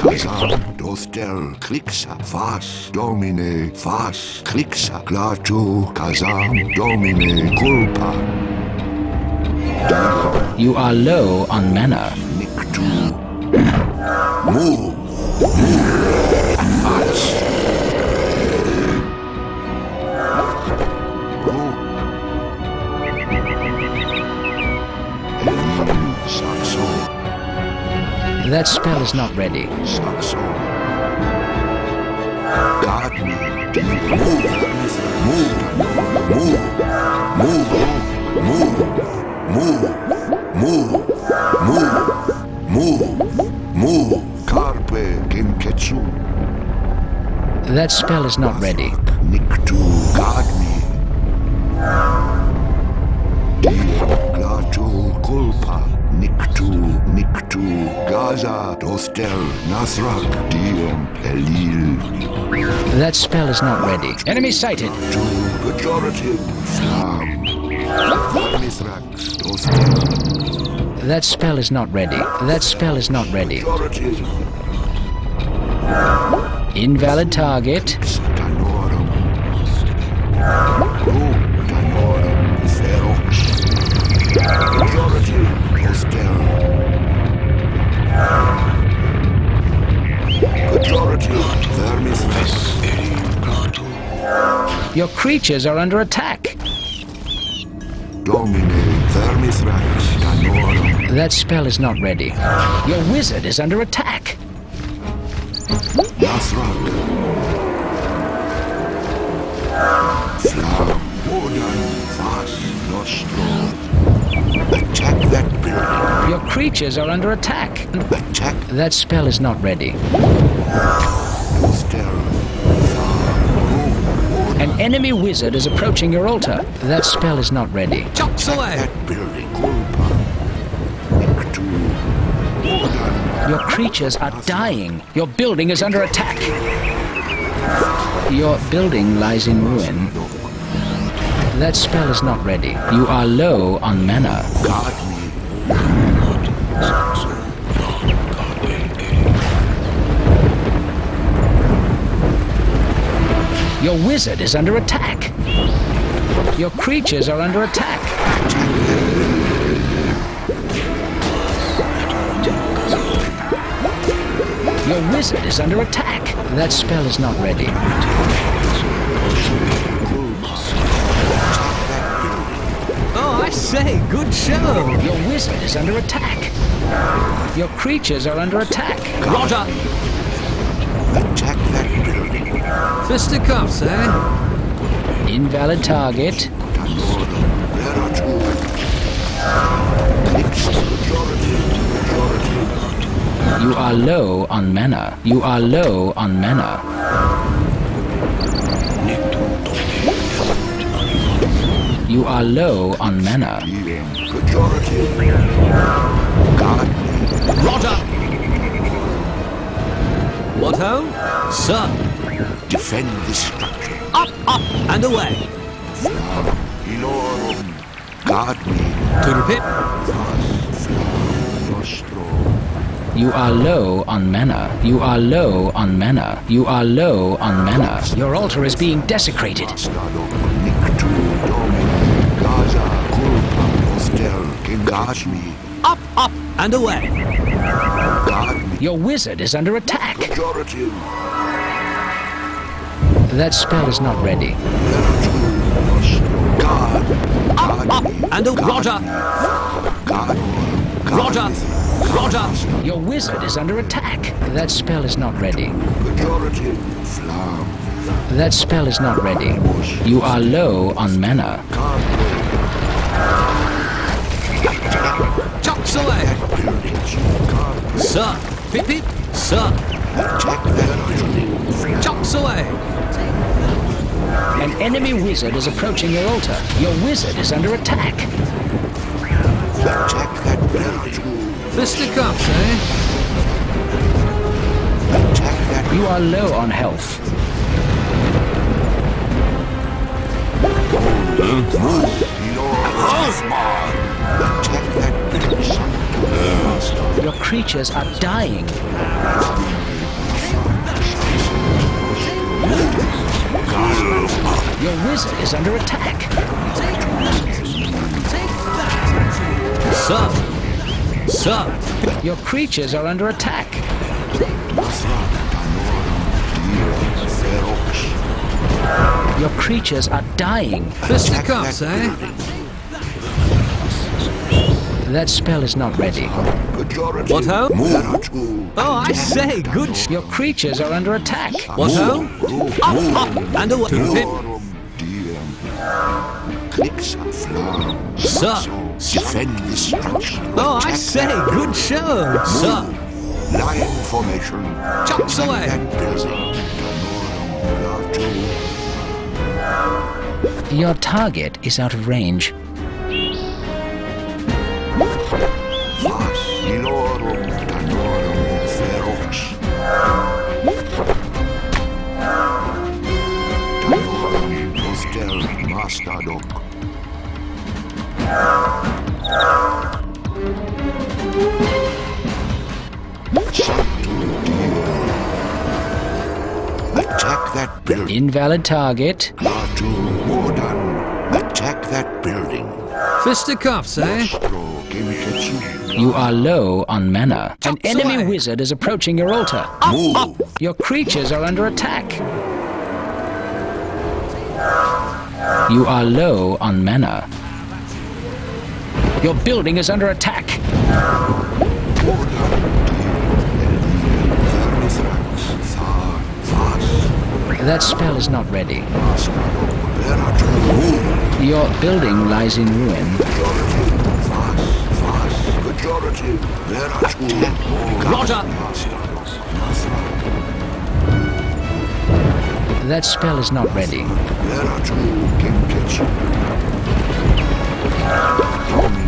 Kazan, Dostel, Klixa, Fas, Domine, Fas, Klixa, Glatu, Kazan, Domine, Culpa. You are low on mana. Niktu. Move. Fas. That spell is not ready. Saxo. Guard me. Move. Carpe Kinketsu. That spell is not ready. Niktu. Guard me. Glatu Culpa. Niktu, Gaza, Dostel, Nasrak, Diem, Elil. That spell is not ready. Enemy sighted. To pejorative, Flam. Mithrax, Dostel. That spell is not ready. That spell is not ready. Pejorative. Invalid target. Danorum. Danorum, Ferox. Pejorative. Your creatures are under attack. Domine, Vermithrax, Danorum. That spell is not ready. Your wizard is under attack. Nathrak. Flam, Wodan, Vas, Nostro. Attack that building. Your creatures are under attack. Attack. That spell is not ready. An enemy wizard is approaching your altar. That spell is not ready. Chops away. That building. Your creatures are dying. Your building is under attack. Your building lies in ruin. That spell is not ready. You are low on mana. Guard me. Your wizard is under attack. Your creatures are under attack. Your wizard is under attack. That spell is not ready. Oh, I say, good show. Your wizard is under attack. Your creatures are under attack. Roger. Attack that building. Fisticuffs, eh? Invalid target. You are low on mana. You are low on mana. You are low on mana. Roger. What ho? Sir. Defend this structure. Up, and away. Ilorum. Guard me. To repeat. You are low on mana. You are low on mana. You are low on mana. Your altar is being desecrated. Guard me. Up, and away. Guard me. Your wizard is under attack. Pejorative. That spell is not ready. Guard. Up, and away. Roger. Guard. Roger. Your wizard is under attack. That spell is not ready. Pejorative. Flam. That spell is not ready. You are low on mana. Chops away. Sir. Pip. Sir. Chops away. An enemy wizard is approaching your altar. Your wizard is under attack. Attack that building. Fisticuffs, eh? Attack that. You are low on health. Attack that building. Your creatures are dying. Your wizard is under attack. Sir! Sir! Your creatures are under attack. Your creatures are dying. Fisticuffs, eh? That spell is not ready. What ho? Move. Oh, I say, good Your creatures are under attack. What ho? Up, and away. Clicks and flam. Sir! Defend destruction. Oh, I say, good show! Sir! Lion formation. Chops away! That building. Your target is out of range. Fascinorum danorum ferox. Danorum postel mastadoc. Attack that building. Invalid target. Latu Mordan. Attack that building. Fisticuffs, eh? You are low on mana. An Chops enemy away. wizard is approaching your altar. Move. Your creatures are under attack. You are low on mana. Your building is under attack. That spell is not ready. Your building lies in ruin. Roger! That spell is not ready.